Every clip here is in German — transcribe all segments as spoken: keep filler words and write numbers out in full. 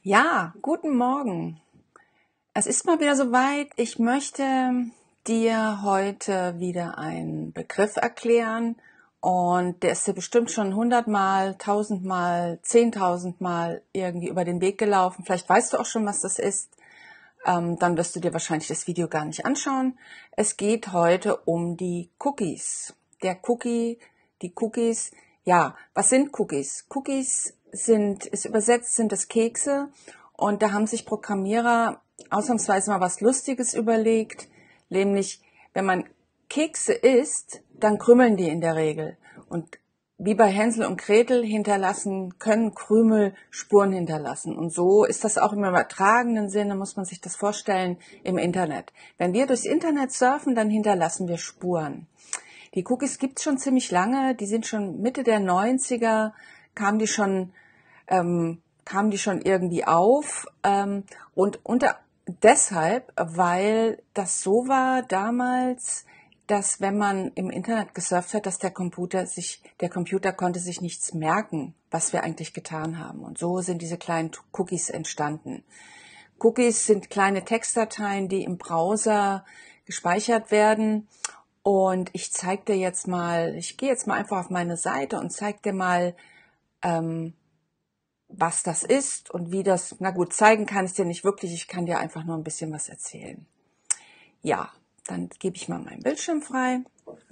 Ja, guten Morgen. Es ist mal wieder soweit. Ich möchte dir heute wieder einen Begriff erklären und der ist dir bestimmt schon hundertmal, tausendmal, zehntausendmal irgendwie über den Weg gelaufen. Vielleicht weißt du auch schon, was das ist. Ähm, dann wirst du dir wahrscheinlich das Video gar nicht anschauen. Es geht heute um die Cookies. Der Cookie, die Cookies. Ja, was sind Cookies? Cookies sind, ist übersetzt, sind es Kekse. Und da haben sich Programmierer ausnahmsweise mal was Lustiges überlegt. Nämlich, wenn man Kekse isst, dann krümeln die in der Regel. Und wie bei Hänsel und Gretel hinterlassen, können Krümel Spuren hinterlassen. Und so ist das auch im übertragenen Sinne, muss man sich das vorstellen, im Internet. Wenn wir durchs Internet surfen, dann hinterlassen wir Spuren. Die Cookies gibt's schon ziemlich lange, die sind schon Mitte der neunziger, kamen die schon, ähm, kamen die schon irgendwie auf. Ähm, und unter deshalb, weil das so war damals, dass wenn man im Internet gesurft hat, dass der Computer sich, der Computer konnte sich nichts merken, was wir eigentlich getan haben. Und so sind diese kleinen Cookies entstanden. Cookies sind kleine Textdateien, die im Browser gespeichert werden. Und ich zeige dir jetzt mal, ich gehe jetzt mal einfach auf meine Seite und zeige dir mal, ähm, was das ist und wie das, na gut, zeigen kann ich dir nicht wirklich, ich kann dir einfach nur ein bisschen was erzählen. Ja. Dann gebe ich mal meinen Bildschirm frei.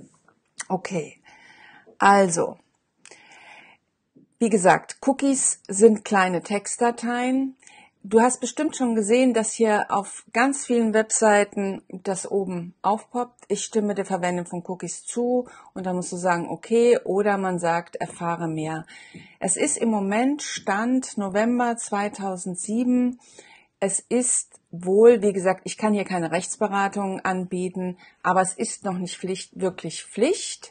Okay, also, wie gesagt, Cookies sind kleine Textdateien. Du hast bestimmt schon gesehen, dass hier auf ganz vielen Webseiten das oben aufpoppt. Ich stimme der Verwendung von Cookies zu und dann musst du sagen, okay, oder man sagt, erfahre mehr. Es ist im Moment Stand November zweitausendsieben. Es ist wohl, wie gesagt, ich kann hier keine Rechtsberatung anbieten, aber es ist noch nicht Pflicht, wirklich Pflicht.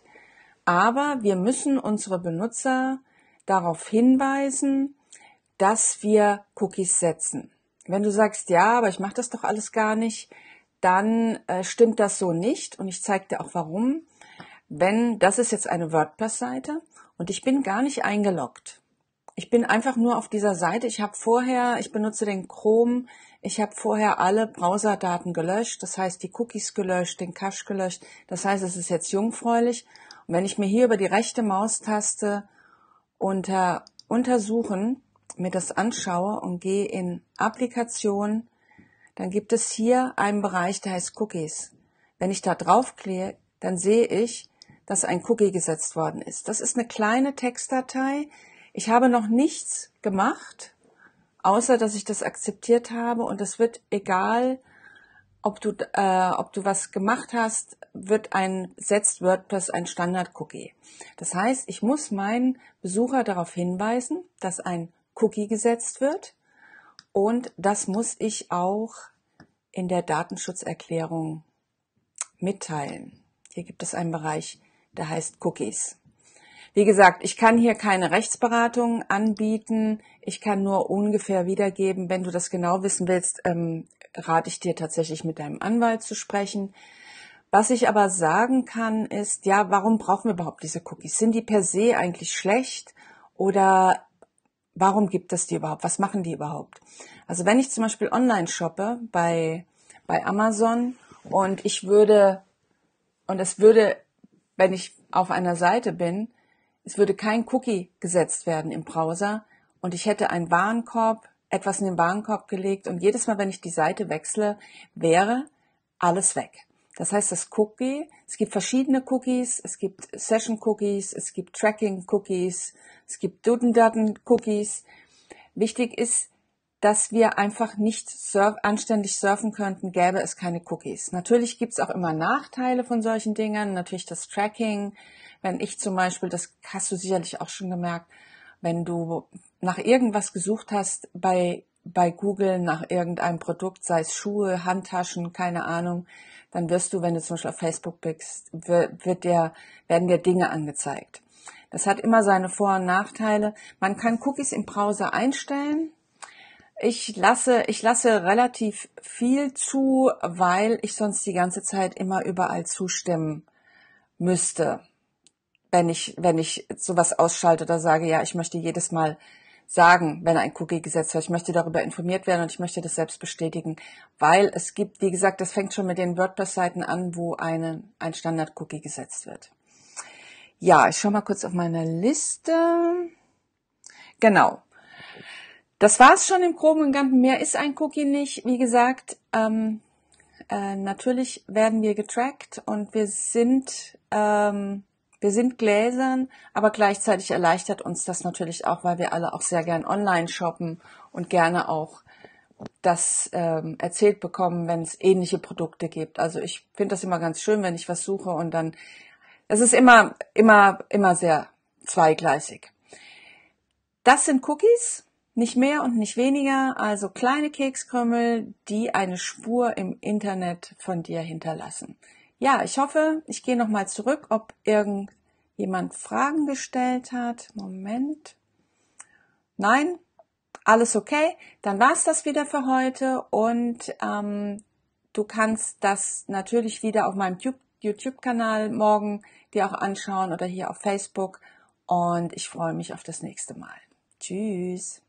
Aber wir müssen unsere Benutzer darauf hinweisen, dass wir Cookies setzen. Wenn du sagst, ja, aber ich mache das doch alles gar nicht, dann äh, stimmt das so nicht und ich zeige dir auch warum. Wenn, das ist jetzt eine WordPress-Seite und ich bin gar nicht eingeloggt. Ich bin einfach nur auf dieser Seite. Ich habe vorher, ich benutze den Chrome, ich habe vorher alle Browserdaten gelöscht, das heißt die Cookies gelöscht, den Cache gelöscht. Das heißt, es ist jetzt jungfräulich. Und wenn ich mir hier über die rechte Maustaste unter Untersuchen mir das anschaue und gehe in Applikation, dann gibt es hier einen Bereich, der heißt Cookies. Wenn ich da draufklicke, dann sehe ich, dass ein Cookie gesetzt worden ist. Das ist eine kleine Textdatei. Ich habe noch nichts gemacht, außer dass ich das akzeptiert habe und es wird egal, ob du, äh, ob du was gemacht hast, wird ein, setzt WordPress ein Standard-Cookie. Das heißt, ich muss meinen Besucher darauf hinweisen, dass ein Cookie gesetzt wird und das muss ich auch in der Datenschutzerklärung mitteilen. Hier gibt es einen Bereich, der heißt Cookies. Wie gesagt, ich kann hier keine Rechtsberatung anbieten. Ich kann nur ungefähr wiedergeben. Wenn du das genau wissen willst, ähm, rate ich dir tatsächlich mit deinem Anwalt zu sprechen. Was ich aber sagen kann, ist, ja, warum brauchen wir überhaupt diese Cookies? Sind die per se eigentlich schlecht oder warum gibt es die überhaupt? Was machen die überhaupt? Also wenn ich zum Beispiel online shoppe bei, bei Amazon und ich würde, und es würde, wenn ich auf einer Seite bin, es würde kein Cookie gesetzt werden im Browser und ich hätte einen Warenkorb, etwas in den Warenkorb gelegt und jedes Mal, wenn ich die Seite wechsle, wäre alles weg. Das heißt, das Cookie, es gibt verschiedene Cookies, es gibt Session-Cookies, es gibt Tracking-Cookies, es gibt Dudendaten-Cookies. Wichtig ist, dass wir einfach nicht surf, anständig surfen könnten, gäbe es keine Cookies. Natürlich gibt es auch immer Nachteile von solchen Dingen, natürlich das Tracking. Wenn ich zum Beispiel, das hast du sicherlich auch schon gemerkt, wenn du nach irgendwas gesucht hast bei, bei Google, nach irgendeinem Produkt, sei es Schuhe, Handtaschen, keine Ahnung, dann wirst du, wenn du zum Beispiel auf Facebook bist, wird dir, werden dir Dinge angezeigt. Das hat immer seine Vor- und Nachteile. Man kann Cookies im Browser einstellen. Ich lasse, ich lasse relativ viel zu, weil ich sonst die ganze Zeit immer überall zustimmen müsste, wenn ich, wenn ich sowas ausschalte oder sage, ja, ich möchte jedes Mal sagen, wenn ein Cookie gesetzt wird. Ich möchte darüber informiert werden und ich möchte das selbst bestätigen, weil es gibt, wie gesagt, das fängt schon mit den WordPress-Seiten an, wo eine, ein Standard-Cookie gesetzt wird. Ja, ich schaue mal kurz auf meine Liste. Genau. Das war es schon im Groben und Ganzen. Mehr ist ein Cookie nicht. Wie gesagt, ähm, äh, natürlich werden wir getrackt und wir sind, ähm, wir sind gläsern, aber gleichzeitig erleichtert uns das natürlich auch, weil wir alle auch sehr gern online shoppen und gerne auch das ähm, erzählt bekommen, wenn es ähnliche Produkte gibt. Also ich finde das immer ganz schön, wenn ich was suche und dann, es ist immer, immer, immer sehr zweigleisig. Das sind Cookies. Nicht mehr und nicht weniger, also kleine Kekskrümel, die eine Spur im Internet von dir hinterlassen. Ja, ich hoffe, ich gehe nochmal zurück, ob irgendjemand Fragen gestellt hat. Moment. Nein? Alles okay? Dann war's das wieder für heute und ähm, du kannst das natürlich wieder auf meinem YouTube-Kanal morgen dir auch anschauen oder hier auf Facebook und ich freue mich auf das nächste Mal. Tschüss!